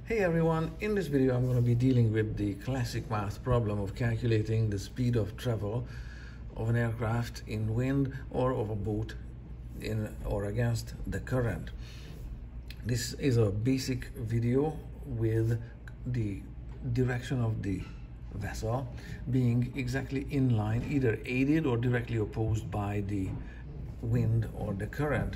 Hey everyone, in this video I'm going to be dealing with the classic math problem of calculating the speed of travel of an aircraft in wind or of a boat in or against the current. This is a basic video with the direction of the vessel being exactly in line, either aided or directly opposed by the wind or the current.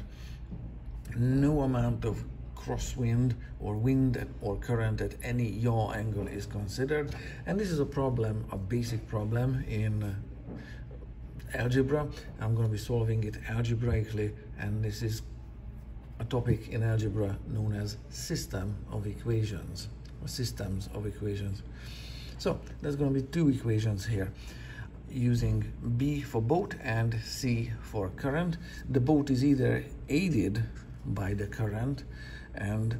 No amount of crosswind or wind or current at any yaw angle is considered, and this is a problem, a basic problem in algebra. I'm going to be solving it algebraically, and this is a topic in algebra known as system of equations or systems of equations. So there's going to be two equations here using B for boat and C for current. The boat is either aided by the current, and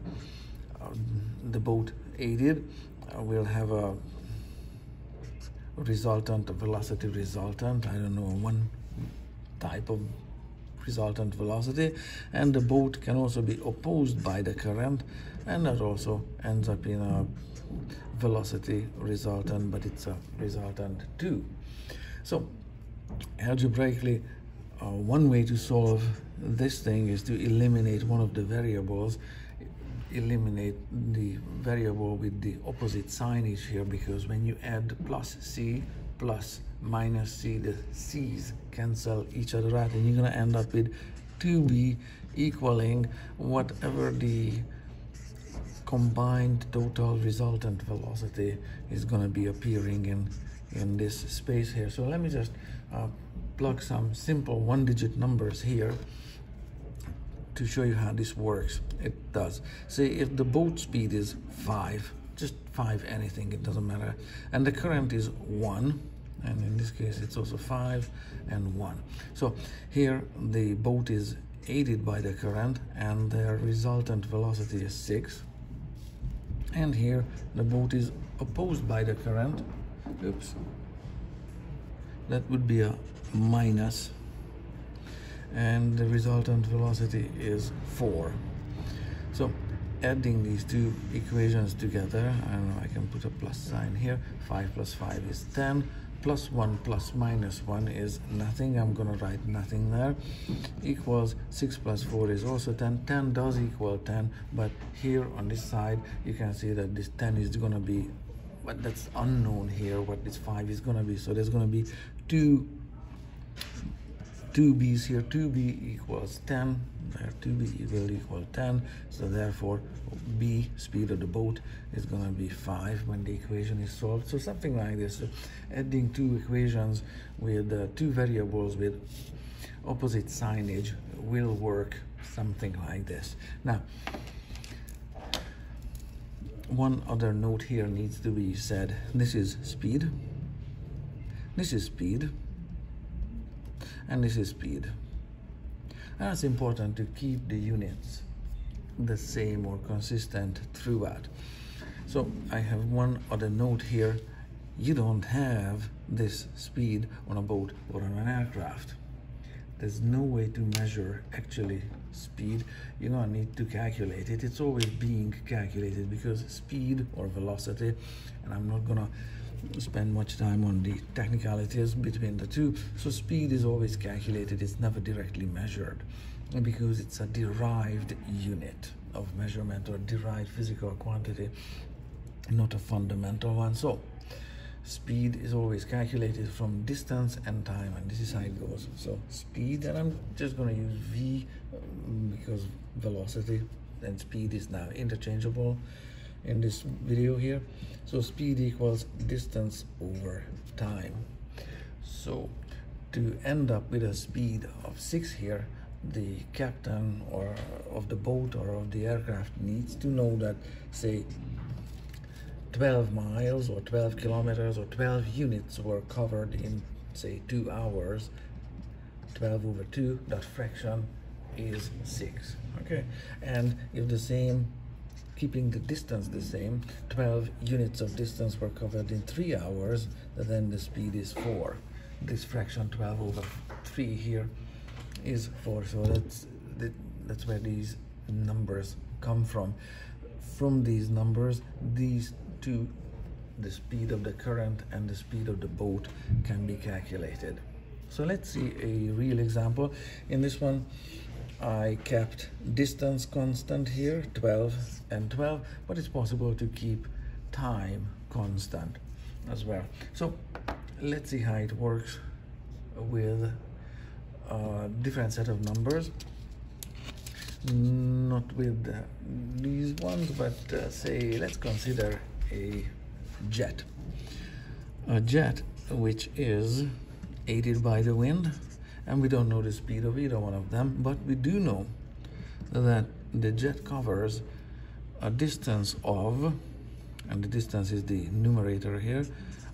the boat aided will have a resultant, a velocity resultant, I don't know, one type of resultant velocity, and the boat can also be opposed by the current, and that also ends up in a velocity resultant, but it's a resultant too. So algebraically, one way to solve this thing is to eliminate one of the variables, eliminate the variable with the opposite signage here, because when you add plus C plus minus C, the C's cancel each other out, and you're going to end up with 2B equaling whatever the combined total resultant velocity is going to be appearing in this space here. So let me just plug some simple one-digit numbers here to show you how this works. It does. Say if the boat speed is 5, just 5 anything, it doesn't matter, and the current is 1, and in this case it's also 5 and 1. So here the boat is aided by the current and their resultant velocity is 6, and here the boat is opposed by the current. Oops, that would be a minus, and the resultant velocity is 4. So adding these two equations together, I don't know, I can put a plus sign here. 5 plus 5 is 10, plus 1 plus minus 1 is nothing, I'm going to write nothing there, equals 6 plus 4 is also 10. 10 does equal 10, but here on this side you can see that this 10 is going to be, but that's unknown here what this 5 is going to be. So there's going to be two B's here. 2B equals 10, there 2B will equal 10, so therefore B, speed of the boat, is going to be 5 when the equation is solved. So something like this. So adding two equations with two variables with opposite signage will work something like this. Now, one other note here needs to be said. This is speed, this is speed, and this is speed. And it's important to keep the units the same or consistent throughout. So I have one other note here. You don't have this speed on a boat or on an aircraft. There's no way to measure actually speed. You're gonna need to calculate it. It's always being calculated, because speed or velocity, and I'm not gonna spend much time on the technicalities between the two. So speed is always calculated, it's never directly measured, because it's a derived unit of measurement or derived physical quantity, not a fundamental one. So speed is always calculated from distance and time, and this is how it goes. So speed, and I'm just going to use V because velocity and speed is now interchangeable in this video here. So speed equals distance over time. So to end up with a speed of 6 here, the captain or of the boat or of the aircraft needs to know that, say, 12 miles or 12 kilometers or 12 units were covered in, say, 2 hours. 12 over 2, that fraction is 6. Okay, and if the same, keeping the distance the same, 12 units of distance were covered in 3 hours, then the speed is 4. This fraction 12 over 3 here is 4, so that's where these numbers come from. from these numbers, these two, the speed of the current and the speed of the boat, can be calculated. So let's see a real example. In this one, I kept distance constant here, 12 and 12, but it's possible to keep time constant as well. So let's see how it works with a different set of numbers. Not with these ones, but say let's consider a jet. A jet which is aided by the wind, and we don't know the speed of either one of them, but we do know that the jet covers a distance of, and the distance is the numerator here,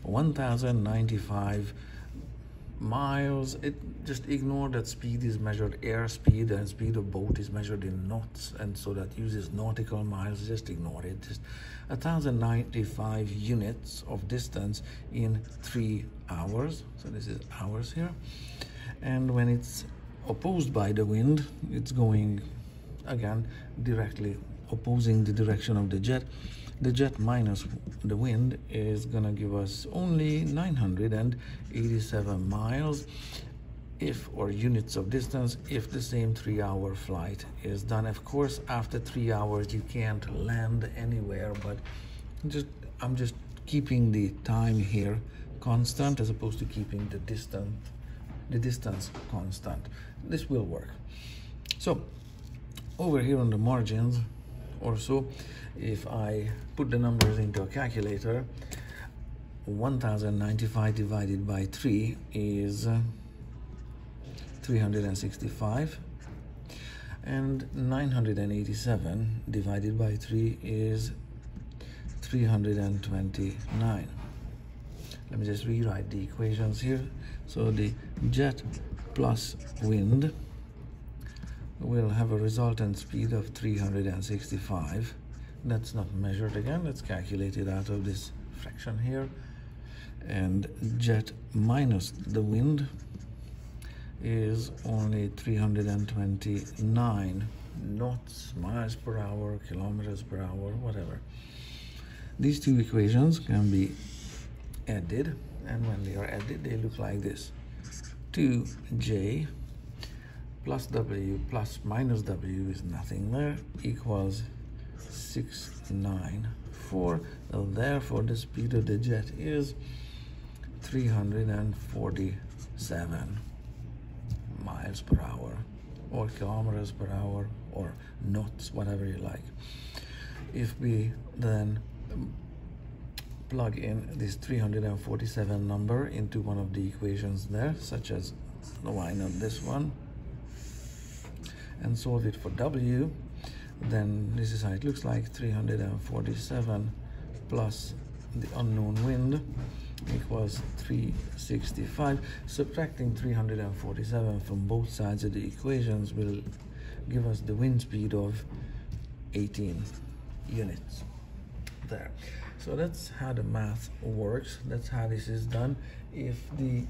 1095 miles. Just ignore that speed is measured air speed and speed of boat is measured in knots, and so that uses nautical miles. Just ignore it. Just 1095 units of distance in 3 hours. So this is hours here. And when it's opposed by the wind, it's going again directly opposing the direction of the jet. The jet minus the wind is gonna give us only 987 miles or units of distance if the same 3-hour flight is done. Of course, after 3 hours you can't land anywhere, but I'm just keeping the time here constant as opposed to keeping the distance constant. This will work. So over here on the margins or so, if I put the numbers into a calculator, 1095 divided by 3 is 365, and 987 divided by 3 is 329. Let me just rewrite the equations here. So the jet plus wind will have a resultant speed of 365. That's not measured again, that's calculated out of this fraction here. And jet minus the wind is only 329 knots, miles per hour, kilometers per hour, whatever. These two equations can be added, and when they are added, they look like this. 2j plus w plus minus w is nothing there, equals 694. Therefore, the speed of the jet is 347 miles per hour, or kilometers per hour, or knots, whatever you like. If we then plug in this 347 number into one of the equations there, such as, why not this one, and solve it for w, then this is how it looks like. 347 plus the unknown wind equals 365. Subtracting 347 from both sides of the equations will give us the wind speed of 18 units there. So that's how the math works. That's how this is done. If the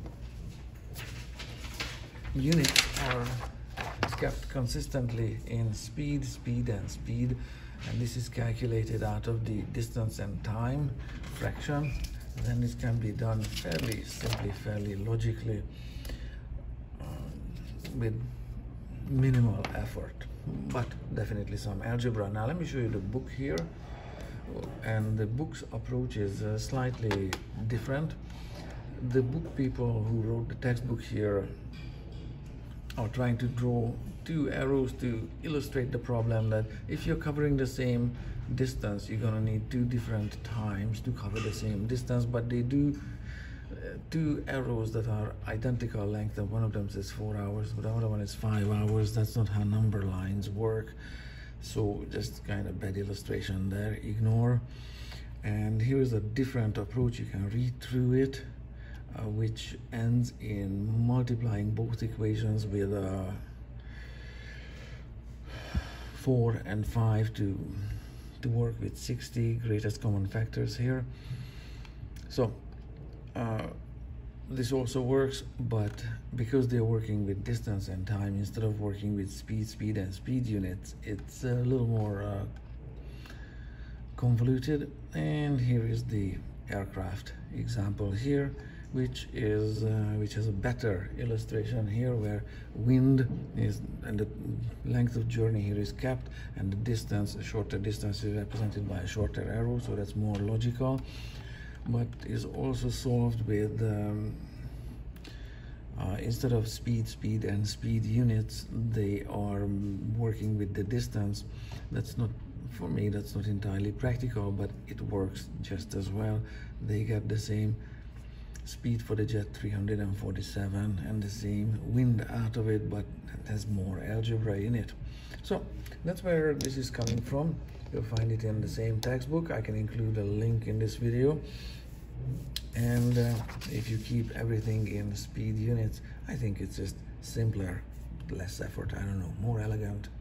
units are kept consistently in speed, and this is calculated out of the distance and time fraction, then this can be done fairly simply, fairly logically, with minimal effort, but definitely some algebra. Now let me show you the book here, and the book's approach is slightly different. The book people who wrote the textbook here are trying to draw two arrows to illustrate the problem that if you're covering the same distance, you're gonna need two different times to cover the same distance, but they do two arrows that are identical length, and one of them says 4 hours, but the other one is 5 hours. That's not how number lines work. So just kind of bad illustration there, ignore. And here is a different approach. You can read through it, which ends in multiplying both equations with 4 and 5 to work with 60 greatest common factors here. So this also works, but because they're working with distance and time instead of working with speed and speed units, it's a little more convoluted. And here is the aircraft example here, which has a better illustration here, where wind is and the length of journey here is kept, and the distance, a shorter distance, is represented by a shorter arrow, so that's more logical, but is also solved with instead of speed and speed units, they are working with the distance. That's not, for me, that's not entirely practical, but it works just as well. They get the same speed for the jet 347 and the same wind out of it, but it has more algebra in it. So that's where this is coming from. You'll find it in the same textbook. I can include a link in this video. And if you keep everything in speed units, I think it's just simpler, less effort, I don't know, more elegant.